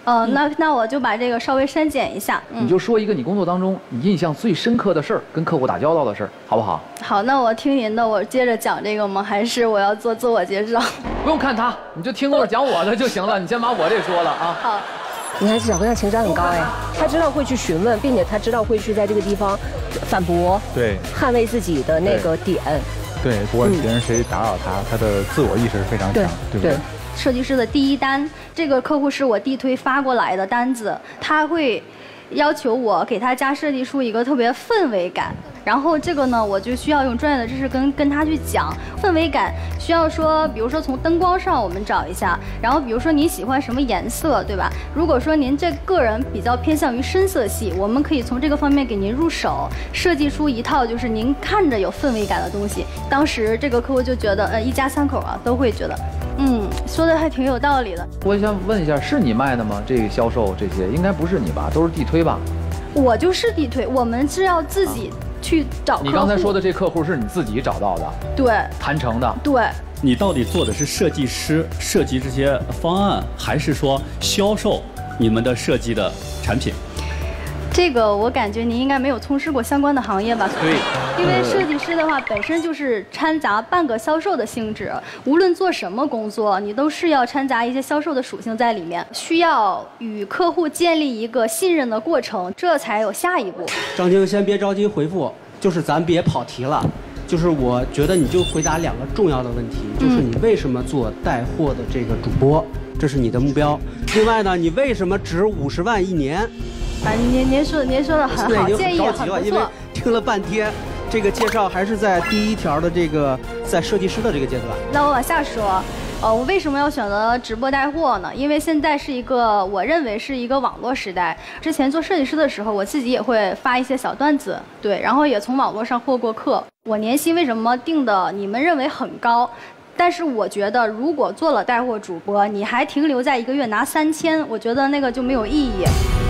那我就把这个稍微删减一下。 你就说一个你工作当中你印象最深刻的事儿，跟客户打交道的事儿，好不好？ 好，那我听您的，我接着讲这个吗？还是我要做自我介绍？ 不用看他，你就听我讲我的就行了。你先把我这说了啊。 好。 你看小姑娘情商很高哎，她知道会去询问，并且她知道会去在这个地方反驳， 对， 捍卫自己的那个点。 对，不管别人谁打扰她的自我意识是非常强，对不对？ 设计师的第一单，这个客户是我地推发过来的单子，他会要求我给他家设计出一个特别氛围感。然后这个呢，我就需要用专业的知识跟他去讲氛围感，需要说，比如说从灯光上我们找一下，然后比如说你喜欢什么颜色，对吧？如果说您这个人比较偏向于深色系，我们可以从这个方面给您入手，设计出一套就是您看着有氛围感的东西。当时这个客户就觉得，一家三口啊都会觉得，说的还挺有道理的。 我想问一下，是你卖的吗？这个销售这些应该不是你吧？都是地推吧？ 我就是地推，我们是要自己去找客户。 你刚才说的这客户是你自己找到的？ 对， 谈成的。 对。 你到底做的是设计师设计这些方案，还是说销售你们的设计的产品？ 这个我感觉您应该没有从事过相关的行业吧？ 对， 因为设计师的话本身就是掺杂半个销售的性质，无论做什么工作，你都是要掺杂一些销售的属性在里面，需要与客户建立一个信任的过程，这才有下一步。 张晶，先别着急回复，就是咱别跑题了。就是我觉得你就回答2个重要的问题，就是你为什么做带货的这个主播，这是你的目标。另外呢，你为什么值50万1年？ 您说的很好，建议很不错。 因为听了半天，这个介绍还是在第1条的这个在设计师的这个阶段。 那我往下说，我为什么要选择直播带货呢？因为现在是一个我认为是一个网络时代。之前做设计师的时候，我自己也会发一些小段子，对，然后也从网络上获过客。我年薪为什么定的你们认为很高？但是我觉得，如果做了带货主播，你还停留在1个月拿3000，我觉得那个就没有意义。